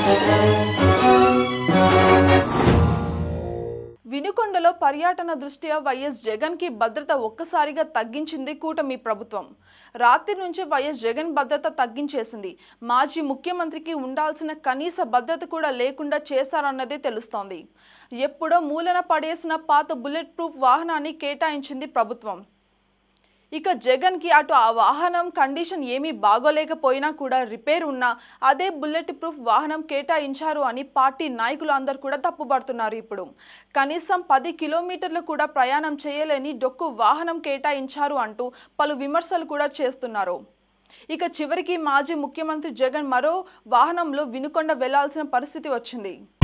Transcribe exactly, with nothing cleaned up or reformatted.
వినుకొండలో పర్యటన దృష్ట్యా వైఎస్ జగన్ కి భద్రత ఒక్కసారిగా తగ్గించింది కూటమి ప్రభుత్వం. రాత్రి నుంచి వైఎస్ జగన్ భద్రత తగ్గించేసింది. మాజీ ముఖ్యమంత్రికి ఉండాల్సిన కనీస భద్రత కూడా లేకుండా చేశారన్నదే తెలుస్తోంది. ఎప్పుడో మూలన పడేసిన పాత బుల్లెట్ ప్రూఫ్ వాహనాన్ని కేటాయించింది ప్రభుత్వం. ఇక జగన్ కి అటు ఆ వాహనం కండిషన్ ఏమీ బాగోలేకపోయినా కూడా రిపేర్ ఉన్నా అదే బుల్లెట్ ప్రూఫ్ వాహనం కేటాయించారు అని పార్టీ నాయకులు అందరూ కూడా తప్పుపడుతున్నారు. ఇప్పుడు కనీసం పది కిలోమీటర్లు కూడా ప్రయాణం చేయలేని డొక్కు వాహనం కేటాయించారు అంటూ పలు విమర్శలు కూడా చేస్తున్నారు. ఇక చివరికి మాజీ ముఖ్యమంత్రి జగన్ మరో వాహనంలో వినుకొండ వెళ్లాల్సిన పరిస్థితి వచ్చింది.